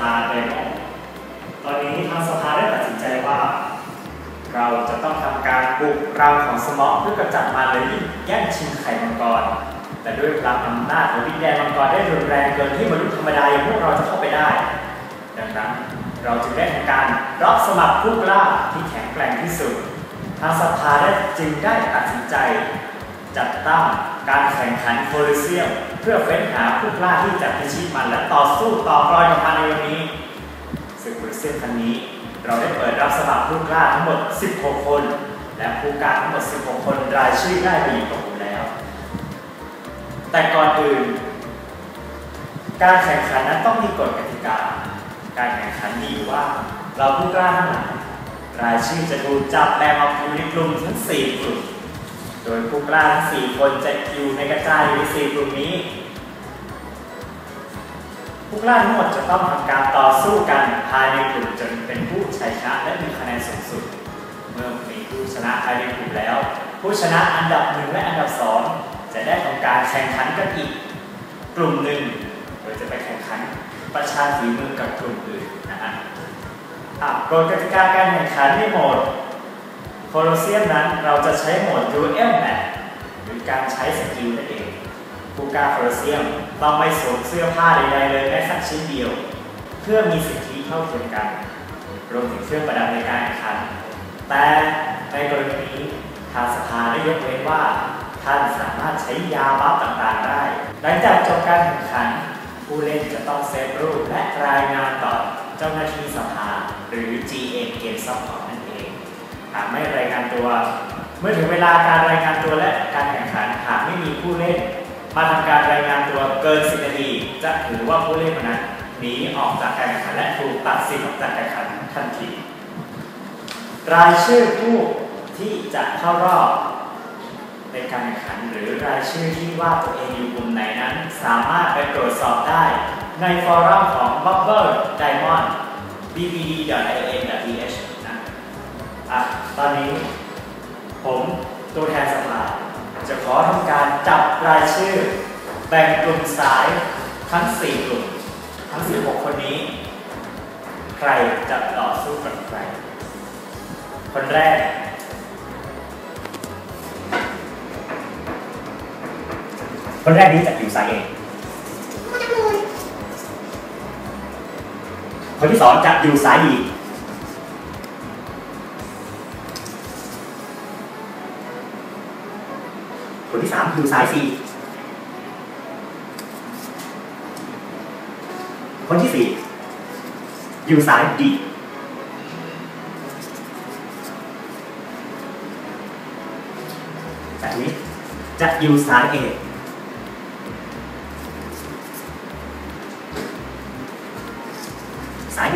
าเดโมตอนนี้ทางสภาได้ตัดสินใจว่าเราจะต้องทำการบุกรังของสมอเพื่อกำจัดมาเลยแย่งชิงไข่มังกรแต่ด้วยพลังอำนาจของดินแดนมังกรได้รุนแรงเกินที่มนุษย์ธรรมดาอย่างพวกเราจะเข้าไปได้ดังนั้นเราจึงได้ทำการรับสมัครผู้กล้าที่แข็งแกร่งที่สุดทางสภาจึงได้ตัดสินใจจัดตั้งการแข่งขันโคลิเซียมเพื่อเฟ้นหาผู้กล้าที่จะพิชิตมันและต่อสู้ต่อกรอยกับมันในวันนี้ศึกโคลิเซียมครั้งนี้เราได้เปิดรับสมัครผู้กล้าทั้งหมด16คนและผู้กล้าทั้งหมด16คนรายชื่อได้ไปอยู่กับผมแล้วแต่ก่อนอื่นการแข่งขันนั้นต้องมีกฎกติกาการแข่งขันมีอยู่ว่าเราผู้กล้าทั้งหลายรายชื่อจะถูกจับแบ่งออกอยู่ในกลุ่มทั้ง4กลุ่มโดยผู้กล้าทั้ง4คนจะอยู่ในกระจายอยู่ใน4กลุ่มนี้ผู้กล้าทั้งหมดจะต้องทำการต่อสู้กันภายในกลุ่มจนเป็นผู้ชัยชนะและมีคะแนนสูงสุดเมื่อมีผู้ชนะภายในกลุ่มแล้วผู้ชนะอันดับ1และอันดับ2จะได้ทำการแข่งขันกันอีกกลุ่มหนึ่งโดยจะไปแข่งขันประชันฝีมือกับกลุ่มอื่นนะฮะกฎกติกาการแข่งขันในโหมดโคลอเซียมนั้นเราจะใช้โหมด Duel Match หรือการใช้สกิลนั่นเองผู้กล้าโคลอเซียมต้องไม่สวมเสื้อผ้าใดๆเลยแม้สักชิ้นเดียวเพื่อมีสิทธิเท่าเทียมกันรวมถึงเครื่องประดับในการแข่งขันแต่ในกรณีนี้ทางสภาได้ยกเว้นว่าท่านสามารถใช้ยาบัฟต่างๆได้หลังจากจบการแข่งขันผู้เล่นจะต้องเซฟรูปและรายงานต่อเจ้าหน้าที่สภาหรือ GM เกมซัพพอร์ตนั่นเองหากไม่รายงานตัวเมื่อถึงเวลาการรายงานตัวและการแข่งขันหากไม่มีผู้เล่นมาทำการรายงานตัวเกิน10 นาทีจะถือว่าผู้เล่นคนนั้นหนีออกจากการแข่งขันและถูกตัดสิทธิ์ออกจากการแข่งขันทันทีรายชื่อผู้ที่จะเข้ารอบในการแข่งขันหรือรายชื่อที่ว่าตัวเองอยู่กลุ่มไหนนั้นสามารถไปตรวจสอบได้ในฟอรัมของ Bubble Diamond bbd.in.th นะตอนนี้ผมตัวแทนสภาจะขอทำการจับรายชื่อแบ่งกลุ่มสายทั้ง4กลุ่มทั้ง16คนนี้ใครจะต่อสู้กับใครคนแรกนี้จะอยู่สาย A คนที่2จะอยู่สาย B คนที่3อยู่สาย C คนที่4อยู่สาย D แบบนี้จะอยู่สาย Aสาย B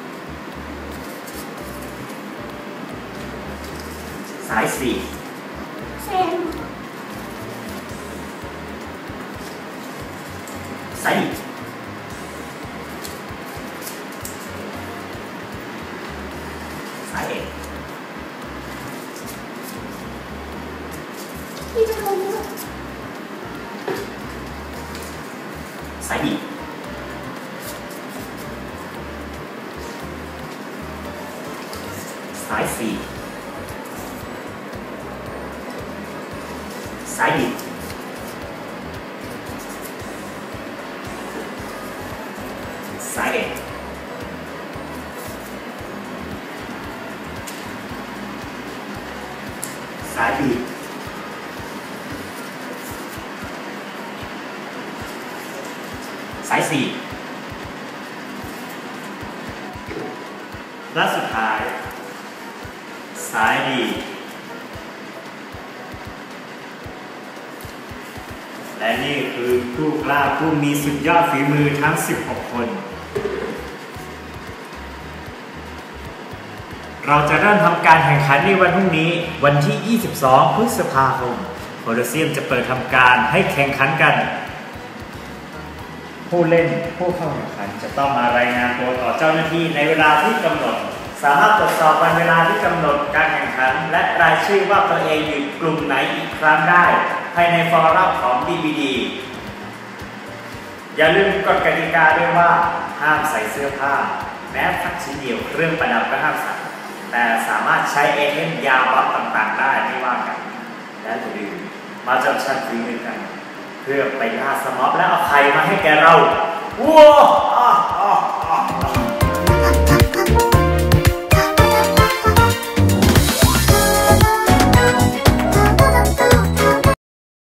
สาย C สาย D สาย A สาย B สาย C สาย D สาย A สาย B สาย C และสุดท้ายสาย D และนี่คือผู้กล้าผู้มีสุดยอดฝีมือทั้ง16คนเราจะเริ่มทำการแข่งขันในวันพรุ่งนี้วันที่22 พฤษภาคมโคลอเซียมจะเปิดทำการให้แข่งขันกันผู้เล่นผู้เข้าแข่งขันจะต้องมารายงานตัวต่อเจ้าหน้าที่ในเวลาที่กำหนดสามารถตรวจสอบวันเวลาที่กำหนดการแข่งขันและรายชื่อว่าตัวเองอยู่กลุ่มไหนอีกครั้งได้ภายในฟอรัมของ BBD อย่าลืมกฎกติกาด้วยว่าห้ามใส่เสื้อผ้าแม้สักชิ้นเดียวเครื่องประดับก็ห้ามใส่แต่สามารถใช้เอเทมยาบัฟต่างๆได้ไม่ว่ากันและอย่าลืมมาจับชันฝีมือกันเพื่อไปล่าสม็อบและเอาไข่มาให้แกเราว้า